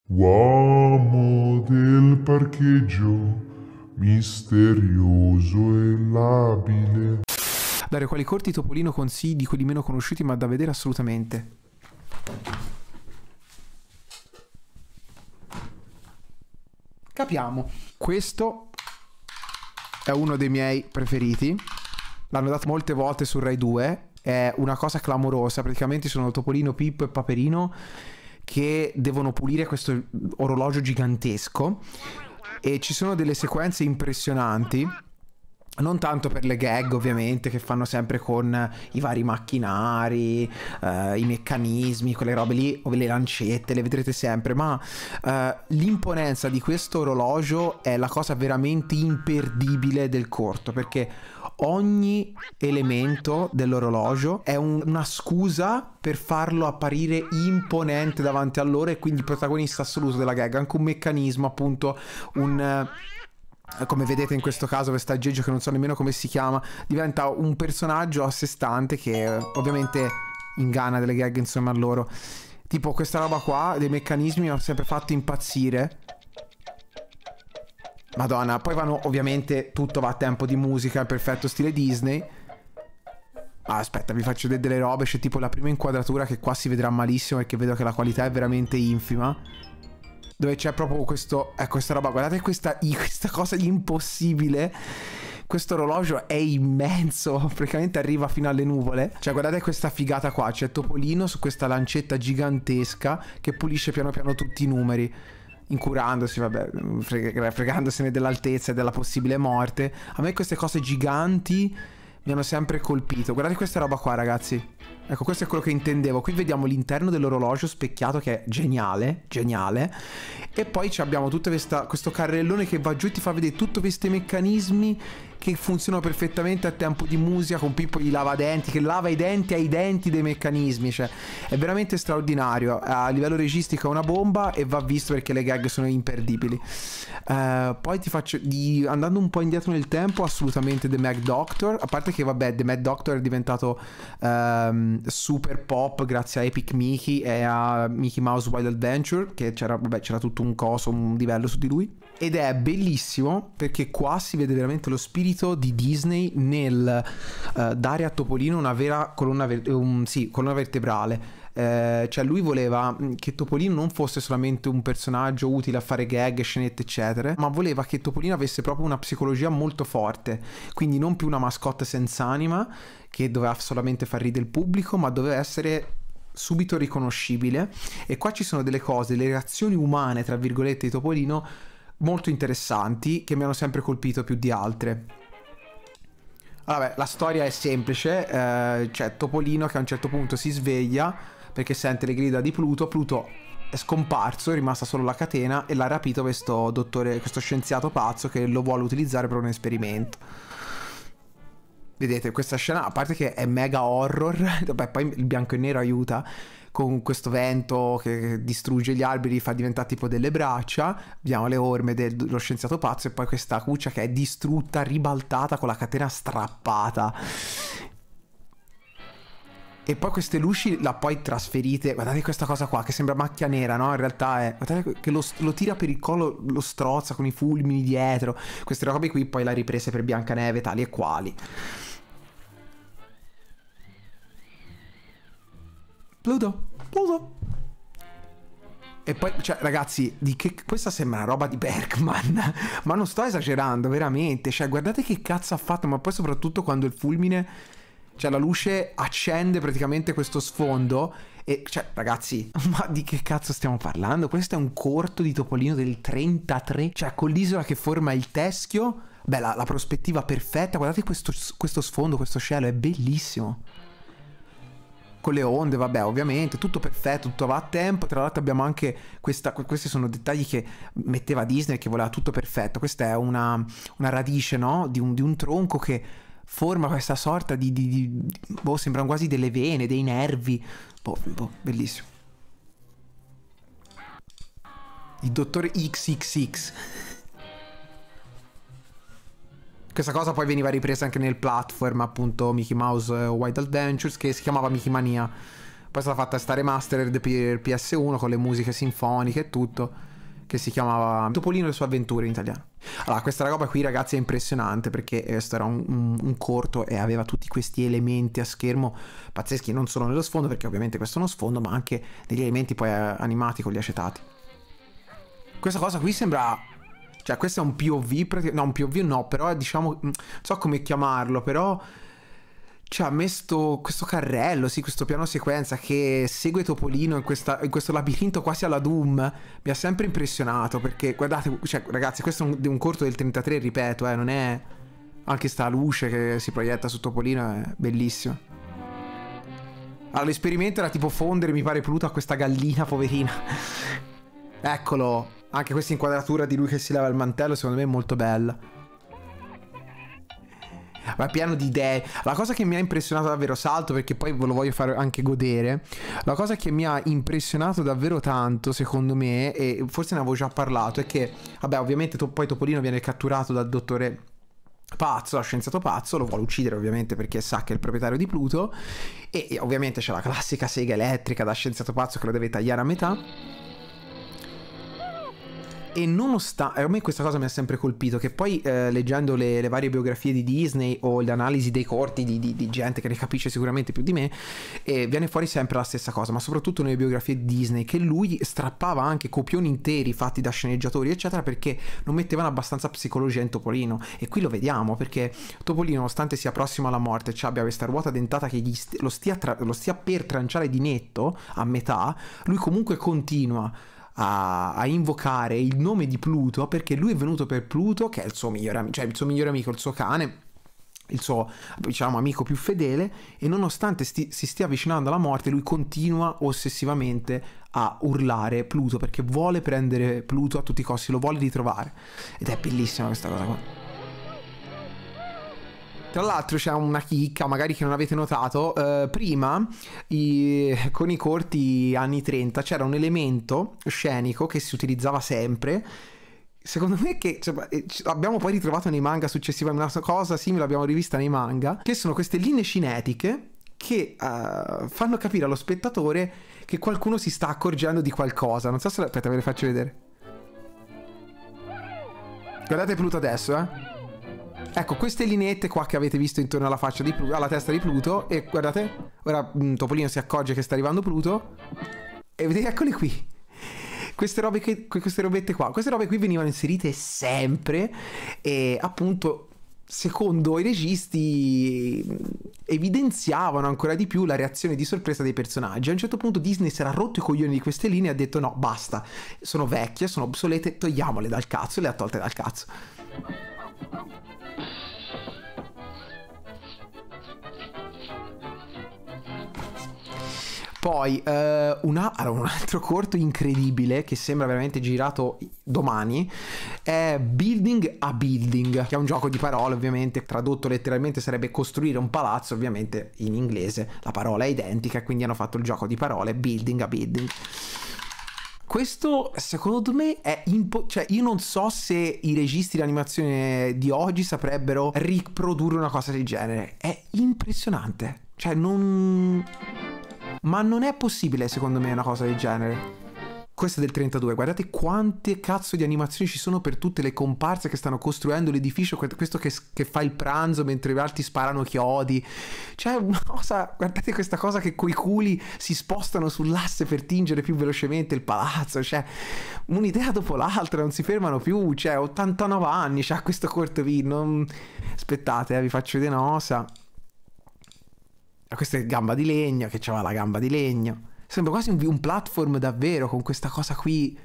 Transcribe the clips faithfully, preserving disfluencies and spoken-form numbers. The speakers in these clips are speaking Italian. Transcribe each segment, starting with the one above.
Uomo del parcheggio, misterioso e labile. Dare quali corti Topolino consigli di quelli meno conosciuti ma da vedere assolutamente. Capiamo. Questo è uno dei miei preferiti. L'hanno dato molte volte su Rai due. È una cosa clamorosa. Praticamente sono Topolino, Pippo e Paperino che devono pulire questo orologio gigantesco. E ci sono delle sequenze impressionanti. Non tanto per le gag ovviamente che fanno sempre con i vari macchinari, eh, i meccanismi, quelle robe lì, o le lancette, le vedrete sempre, ma eh, l'imponenza di questo orologio è la cosa veramente imperdibile del corto, perché ogni elemento dell'orologio è un, una scusa per farlo apparire imponente davanti a loro e quindi il protagonista assoluto della gag, anche un meccanismo, appunto, un... come vedete in questo caso questo aggeggio che non so nemmeno come si chiama diventa un personaggio a sé stante che ovviamente inganna delle gag insomma a loro. Tipo questa roba qua dei meccanismi mi ha sempre fatto impazzire. Madonna, poi vanno ovviamente tutto va a tempo di musica, il perfetto stile Disney. Ah, aspetta, vi faccio vedere delle robe. C'è tipo la prima inquadratura che qua si vedrà malissimo perché vedo che la qualità è veramente infima, dove c'è proprio questo, ecco questa roba, guardate questa, questa cosa impossibile. Questo orologio è immenso, praticamente arriva fino alle nuvole. Cioè guardate questa figata qua, c'è Topolino su questa lancetta gigantesca che pulisce piano piano tutti i numeri, incurandosi, vabbè, freg fregandosene dell'altezza e della possibile morte. A me queste cose giganti mi hanno sempre colpito. Guardate questa roba qua, ragazzi. Ecco, questo è quello che intendevo. Qui vediamo l'interno dell'orologio specchiato che è geniale, geniale. E poi abbiamo tutto questa, questo carrellone che va giù e ti fa vedere tutti questi meccanismi che funzionano perfettamente a tempo di musica, con Pippo gli lava denti, che lava i denti ai denti dei meccanismi. Cioè, è veramente straordinario. A livello registico è una bomba e va visto perché le gag sono imperdibili. Uh, poi ti faccio, di, andando un po' indietro nel tempo, assolutamente The Mad Doctor. A parte che, vabbè, The Mad Doctor è diventato um, super pop grazie a Epic Mickey e a Mickey Mouse Wild Adventure, che c'era, vabbè, c'era tutto un coso, un livello su di lui. Ed è bellissimo perché qua si vede veramente lo spirito di Disney nel uh, dare a Topolino una vera colonna, ver un, sì, colonna vertebrale. Eh, cioè lui voleva che Topolino non fosse solamente un personaggio utile a fare gag, scenette eccetera, ma voleva che Topolino avesse proprio una psicologia molto forte, quindi non più una mascotte senza anima che doveva solamente far ridere il pubblico, ma doveva essere subito riconoscibile. E qua ci sono delle cose, le reazioni umane tra virgolette di Topolino molto interessanti che mi hanno sempre colpito più di altre. Vabbè, la storia è semplice, eh, c'è Topolino che a un certo punto si sveglia perché sente le grida di Pluto. Pluto è scomparso, è rimasta solo la catena e l'ha rapito questo dottore, questo scienziato pazzo che lo vuole utilizzare per un esperimento. Vedete questa scena, a parte che è mega horror, vabbè, poi il bianco e nero aiuta, con questo vento che distrugge gli alberi, fa diventare tipo delle braccia, vediamo le orme dello scienziato pazzo e poi questa cuccia che è distrutta, ribaltata con la catena strappata. E poi queste luci la poi trasferite, guardate questa cosa qua che sembra macchia nera, no? In realtà è, guardate che lo, lo tira per il collo, lo strozza con i fulmini dietro. Queste robe qui poi l'ha riprese per Biancaneve tali e quali. Pluto, Pluto. E poi, cioè, ragazzi, di che questa sembra una roba di Bergman. Ma non sto esagerando, veramente. Cioè, guardate che cazzo ha fatto, ma poi soprattutto quando il fulmine, cioè la luce accende praticamente questo sfondo. E, cioè, ragazzi, ma di che cazzo stiamo parlando? Questo è un corto di Topolino del trentatré, cioè con l'isola che forma il teschio. Beh, la, la prospettiva perfetta. Guardate questo, questo sfondo, questo cielo, è bellissimo. Con le onde, vabbè, ovviamente, tutto perfetto, tutto va a tempo. Tra l'altro abbiamo anche questa, questi sono dettagli che metteva Disney, che voleva tutto perfetto. Questa è una, una radice, no? Di un, di un tronco che forma questa sorta di, di, di boh, sembrano quasi delle vene, dei nervi. Boh, boh, bellissimo. Il dottore X X X. Questa cosa poi veniva ripresa anche nel platform, appunto, Mickey Mouse Wild Adventures, che si chiamava Mickey Mania. Poi è stata fatta sta remastered per P S uno con le musiche sinfoniche e tutto, che si chiamava Topolino e le sue avventure in italiano. Allora, questa roba qui, ragazzi, è impressionante, perché questo era un, un, un corto e aveva tutti questi elementi a schermo pazzeschi, non solo nello sfondo, perché ovviamente questo è uno sfondo, ma anche degli elementi poi animati con gli acetati. Questa cosa qui sembra... Cioè, questo è un P O V, no, un P O V no, però diciamo, non so come chiamarlo, però... Cioè, ha messo questo carrello, sì, questo piano sequenza che segue Topolino in, questa, in questo labirinto quasi alla Doom. Mi ha sempre impressionato, perché, guardate, cioè, ragazzi, questo è un, un corto del trentatré, ripeto, eh, non è... Anche sta luce che si proietta su Topolino è bellissimo. Allora, l'esperimento era tipo fondere, mi pare, Pluto a questa gallina, poverina. Eccolo. Anche questa inquadratura di lui che si leva il mantello, secondo me è molto bella. Ma è pieno di idee. La cosa che mi ha impressionato davvero, salto perché poi ve lo voglio fare anche godere. La cosa che mi ha impressionato davvero tanto, secondo me, e forse ne avevo già parlato, è che, vabbè, ovviamente to- poi Topolino viene catturato dal dottore pazzo, lo scienziato pazzo, lo vuole uccidere ovviamente perché sa che è il proprietario di Pluto, e, e ovviamente c'è la classica sega elettrica da scienziato pazzo che lo deve tagliare a metà. E nonostante, a me questa cosa mi ha sempre colpito, che poi eh, leggendo le, le varie biografie di Disney o le analisi dei corti di, di, di gente che ne capisce sicuramente più di me, eh, viene fuori sempre la stessa cosa, ma soprattutto nelle biografie di Disney, che lui strappava anche copioni interi fatti da sceneggiatori eccetera, perché non mettevano abbastanza psicologia in Topolino. E qui lo vediamo, perché Topolino, nonostante sia prossimo alla morte, cioè abbia questa ruota dentata che gli st- lo, stia tra- lo stia per tranciare di netto a metà, lui comunque continua A, a invocare il nome di Pluto, perché lui è venuto per Pluto, che è il suo migliore amico, cioè il suo migliore amico, il suo cane, il suo, diciamo, amico più fedele, e nonostante sti, si stia avvicinando alla morte, lui continua ossessivamente a urlare Pluto, perché vuole prendere Pluto a tutti i costi, lo vuole ritrovare. Ed è bellissima questa cosa qua. Tra l'altro c'è una chicca, magari che non avete notato, eh, prima i, con i corti anni trenta c'era un elemento scenico che si utilizzava sempre, secondo me, che cioè, abbiamo poi ritrovato nei manga successivamente, una cosa simile l'abbiamo rivista nei manga, che sono queste linee cinetiche che uh, fanno capire allo spettatore che qualcuno si sta accorgendo di qualcosa. Non so se... Aspetta, ve le faccio vedere. Guardate Pluto adesso, eh. Ecco, queste lineette qua che avete visto intorno alla faccia di Pluto, alla testa di Pluto, e guardate, ora mh, Topolino si accorge che sta arrivando Pluto, e vedete, eccole qui. Queste robe che, queste robette qua, queste robe qui venivano inserite sempre, e appunto, secondo i registi, evidenziavano ancora di più la reazione di sorpresa dei personaggi. A un certo punto Disney si era rotto i coglioni di queste linee e ha detto no, basta, sono vecchie, sono obsolete, togliamole dal cazzo, e le ha tolte dal cazzo. Poi uh, una, allora, un altro corto incredibile che sembra veramente girato domani è Building a Building, che è un gioco di parole, ovviamente tradotto letteralmente sarebbe costruire un palazzo, ovviamente in inglese la parola è identica, quindi hanno fatto il gioco di parole Building a Building. Questo secondo me è impo- cioè io non so se i registi di animazione di oggi saprebbero riprodurre una cosa del genere. È impressionante, cioè non... Ma non è possibile, secondo me, una cosa del genere. Questo è del trentadue. Guardate quante cazzo di animazioni ci sono per tutte le comparse che stanno costruendo l'edificio. Questo che, che fa il pranzo mentre gli altri sparano chiodi. Cioè, una cosa... Guardate questa cosa che coi culi si spostano sull'asse per tingere più velocemente il palazzo. Cioè, un'idea dopo l'altra, non si fermano più. Cioè, ottantanove anni c'ha questo corto video. Non... Aspettate, eh, vi faccio vedere una cosa. Questa è gamba di legno, che c'aveva la gamba di legno. Sembra quasi un, un platform davvero, con questa cosa qui.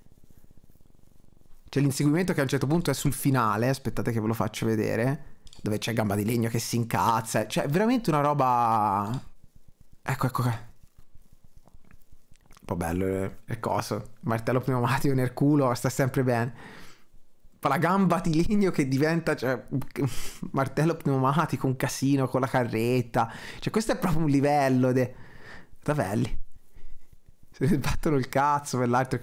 C'è l'inseguimento che a un certo punto è sul finale. Aspettate che ve lo faccio vedere. Dove c'è gamba di legno che si incazza. Cioè, veramente una roba... Ecco, ecco qua. Un po' bello il coso. Martello pneumatico nel culo, sta sempre bene. La gamba di legno che diventa, cioè, martello pneumatico, un casino con la carretta. Cioè, questo è proprio un livello de... Tavelli. Se ne battono il cazzo per l'altro.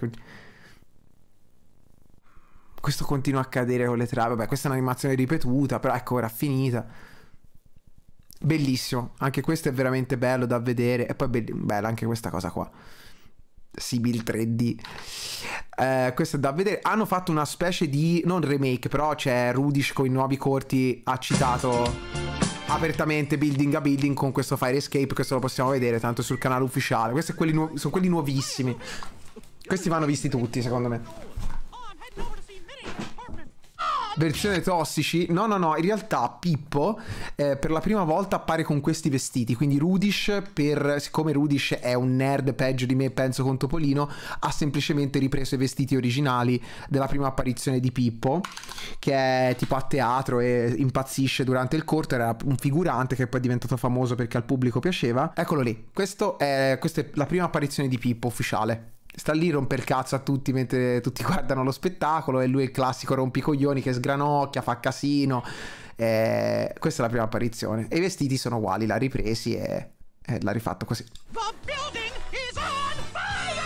Questo continua a cadere con le trave. Vabbè, questa è un'animazione ripetuta, però ecco, ora finita. Bellissimo, anche questo è veramente bello da vedere. E poi be- bella anche questa cosa qua, Sibyl tre D. Eh, questo è da vedere. Hanno fatto una specie di, non remake, però c'è Rudish con i nuovi corti, ha citato apertamente Building a Building con questo Fire Escape. Questo lo possiamo vedere tanto sul canale ufficiale. Questi quelli nu- sono quelli nuovissimi. Questi vanno visti tutti, secondo me. Versione tossici. No, no, no. In realtà Pippo eh, per la prima volta appare con questi vestiti. Quindi Rudish, per, siccome Rudish è un nerd peggio di me, penso, con Topolino, ha semplicemente ripreso i vestiti originali della prima apparizione di Pippo, che è tipo a teatro e impazzisce durante il corto. Era un figurante che poi è diventato famoso perché al pubblico piaceva. Eccolo lì. Questo è, questa è la prima apparizione di Pippo ufficiale. Sta lì, rompe il cazzo a tutti mentre tutti guardano lo spettacolo, e lui è il classico rompicoglioni che sgranocchia, fa casino. Eh, questa è la prima apparizione. E i vestiti sono uguali, l'ha ripresi e, e l'ha rifatto così. The building is on fire!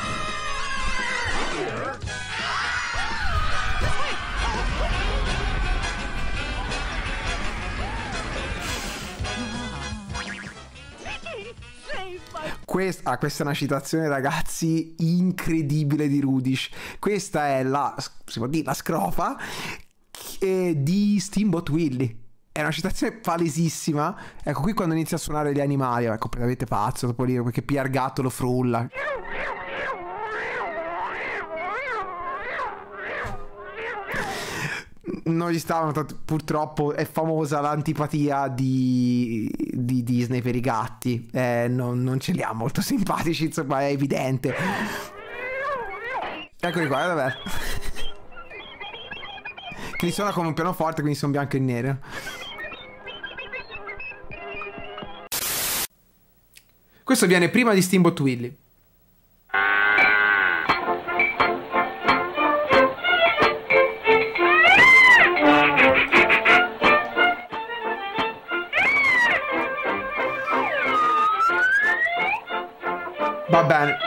Questa, ah, questa è una citazione, ragazzi, incredibile di Rudish. Questa è la, si può dire, la scrofa che- di Steamboat Willie. È una citazione palesissima. Ecco, qui quando inizia a suonare gli animali è completamente pazzo Topolino, perché pia il gatto, lo frulla. Non gli stavano tanto, purtroppo è famosa l'antipatia di, di Disney per i gatti. Eh, non, non ce li ha molto simpatici, insomma, è evidente. Eccoli qua, vabbè. Che li suona come un pianoforte, quindi sono bianco e nero. Questo viene prima di Steamboat Willie. Va bene.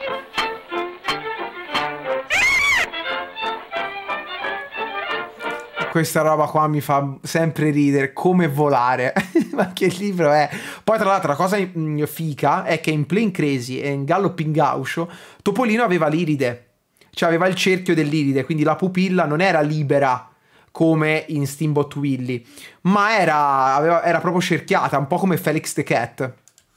Questa roba qua mi fa sempre ridere, come volare. Ma che libro è? Poi tra l'altro la cosa mm, fica è che in Plane Crazy e in Galloping Gaucho Topolino aveva l'iride, cioè aveva il cerchio dell'iride, quindi la pupilla non era libera come in Steamboat Willie, ma era, aveva, era proprio cerchiata, un po' come Felix the Cat.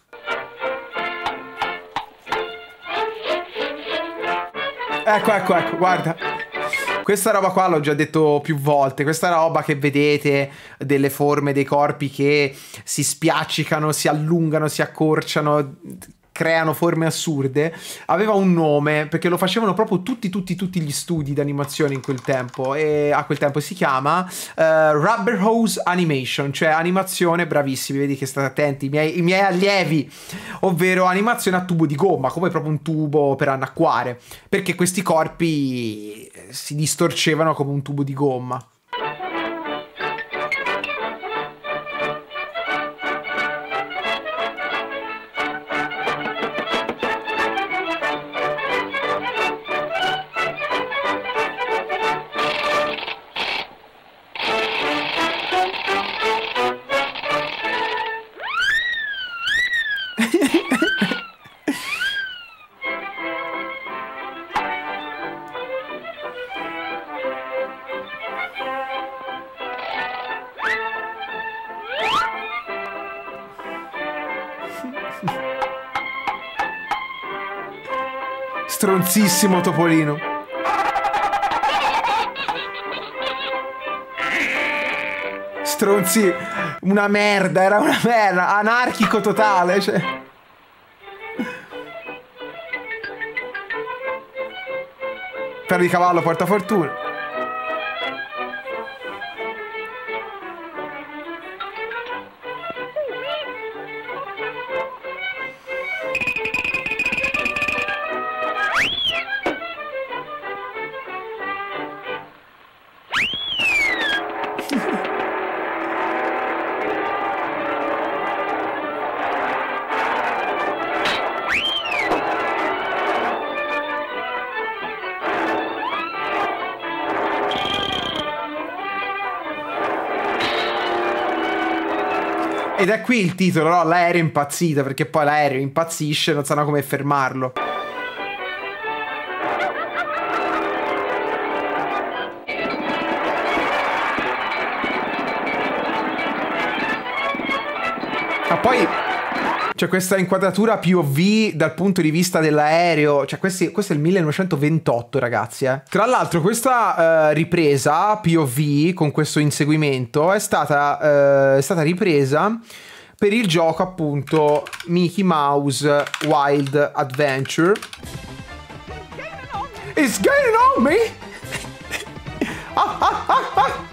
Ecco, ecco, ecco, guarda. Questa roba qua l'ho già detto più volte. Questa roba che vedete delle forme dei corpi che si spiaccicano, si allungano, si accorciano, creano forme assurde, aveva un nome, perché lo facevano proprio tutti, tutti, tutti gli studi di animazione in quel tempo, e a quel tempo si chiama uh, Rubber Hose Animation, cioè animazione, bravissimi, vedi che state attenti, i miei, i miei allievi, ovvero animazione a tubo di gomma, come proprio un tubo per annacquare, perché questi corpi si distorcevano come un tubo di gomma. Stronzissimo Topolino. Stronzi, una merda, era una merda, anarchico totale, cioè. Ferro di cavallo porta fortuna. Ed è qui il titolo, no? L'aereo impazzito, perché poi l'aereo impazzisce e non sanno come fermarlo. Ma poi c'è questa inquadratura P O V dal punto di vista dell'aereo. Cioè questi, questo è il millenovecentoventotto, ragazzi, eh. Tra l'altro questa uh, ripresa P O V con questo inseguimento è stata, uh, è stata ripresa per il gioco, appunto, Mickey Mouse Wild Adventure. It's gaining on me! ah, ah, ah, ah.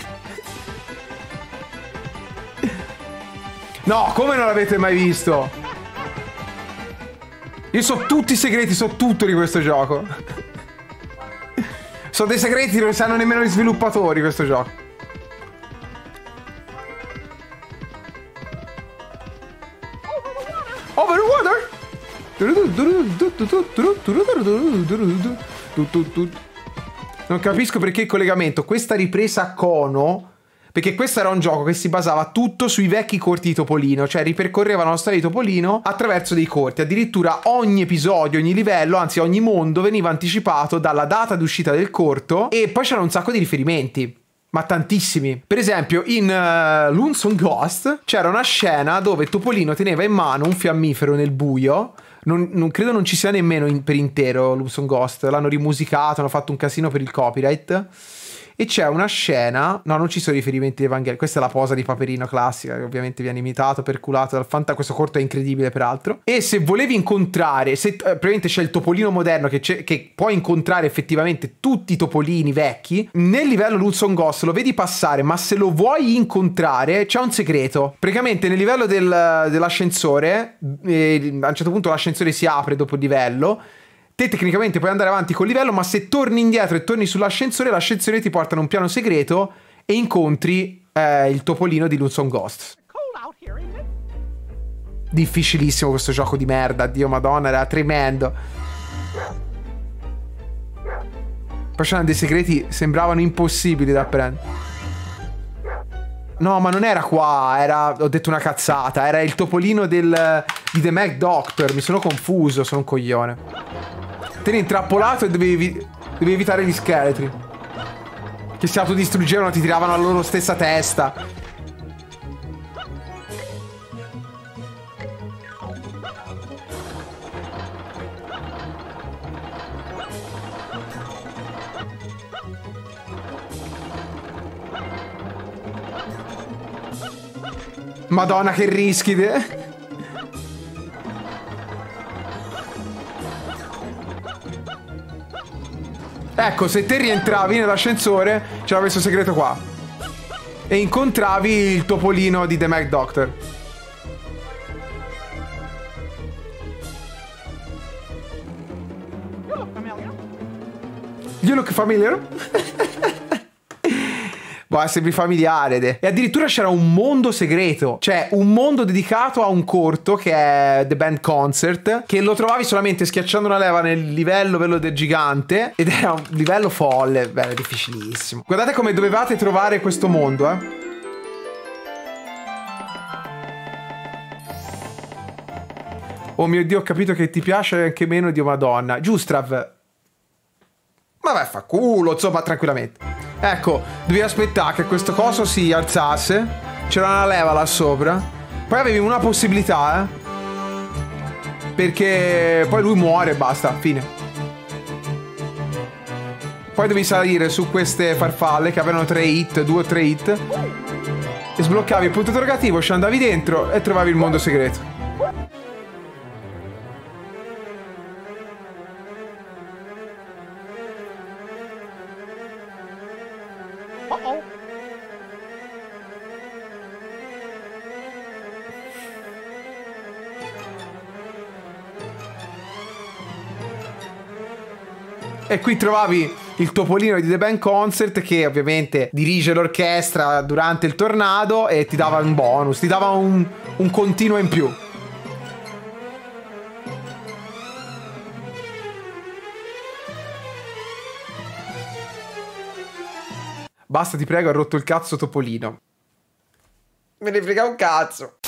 No, come non l'avete mai visto? Io so tutti i segreti, so tutto di questo gioco. So dei segreti che non sanno nemmeno gli sviluppatori questo gioco. Over the water? Non capisco perché il collegamento. Questa ripresa a cono... Perché questo era un gioco che si basava tutto sui vecchi corti di Topolino, cioè ripercorreva la storia di Topolino attraverso dei corti. Addirittura ogni episodio, ogni livello, anzi ogni mondo veniva anticipato dalla data di uscita del corto, e poi c'erano un sacco di riferimenti. Ma tantissimi. Per esempio in uh, Lonesome Ghost c'era una scena dove Topolino teneva in mano un fiammifero nel buio. Non, non credo non ci sia nemmeno in, per intero Lonesome Ghost. L'hanno rimusicato, hanno fatto un casino per il copyright. E c'è una scena... No, non ci sono riferimenti di Evangelion. Questa è la posa di Paperino classica, che ovviamente viene imitato, perculato dal Fanta. Questo corto è incredibile, peraltro. E se volevi incontrare... Se, eh, praticamente c'è il Topolino moderno che, che può incontrare effettivamente tutti i Topolini vecchi. Nel livello Lonesome Ghost lo vedi passare, ma se lo vuoi incontrare c'è un segreto. Praticamente nel livello del, dell'ascensore, eh, a un certo punto l'ascensore si apre dopo il livello. Te tecnicamente puoi andare avanti col livello, ma se torni indietro e torni sull'ascensore, l'ascensore ti porta in un piano segreto e incontri eh, il Topolino di Lonesome Ghost. Difficilissimo questo gioco di merda, Dio madonna, era tremendo. Poi c'erano dei segreti, sembravano impossibili da prendere. No, ma non era qua, era, ho detto una cazzata, era il Topolino del, di The Mac Doctor, mi sono confuso, sono un coglione. Te eri intrappolato e dovevi, dovevi evitare gli scheletri che si autodistruggevano, ti tiravano alla loro stessa testa. Madonna, che rischi te. Ecco, se te rientravi nell'ascensore c'era questo segreto qua e incontravi il Topolino di The Mac Doctor. You look familiar? Boh, sembri familiare. De. E addirittura c'era un mondo segreto. Cioè, un mondo dedicato a un corto che è The Band Concert, che lo trovavi solamente schiacciando una leva nel livello quello del gigante. Ed era un livello folle. Beh, è difficilissimo. Guardate come dovevate trovare questo mondo, eh. Oh mio Dio, ho capito che ti piace anche meno, Dio madonna. Giustrav. Vabbè, fa culo, insomma, tranquillamente. Ecco, devi aspettare che questo coso si alzasse. C'era una leva là sopra. Poi avevi una possibilità, eh. Perché poi lui muore e basta, fine. Poi devi salire su queste farfalle che avevano tre hit, due o tre hit. E sbloccavi il punto interrogativo, ci andavi dentro e trovavi il mondo segreto. Uh-oh. E qui trovavi il Topolino di The Band Concert, che ovviamente dirige l'orchestra durante il tornado e ti dava un bonus, ti dava un, un continuo in più. Basta, ti prego, ha rotto il cazzo Topolino. Me ne frega un cazzo.